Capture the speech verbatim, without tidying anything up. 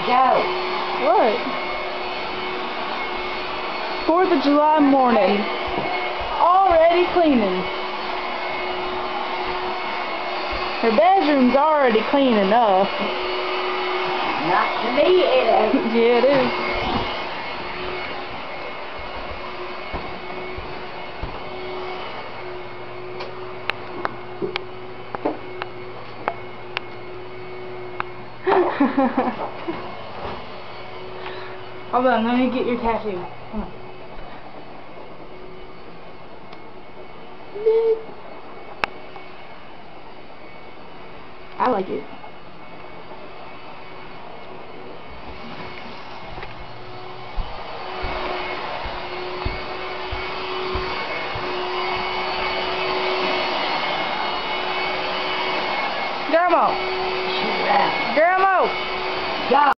go. What? Fourth of July morning. Already cleaning. Her bedroom's already clean enough. Not to me, it ain't. Yeah, it is. Hold on, let me get your tattoo. Come on. I like it. Grandma! Shoot out. Grandma! Go.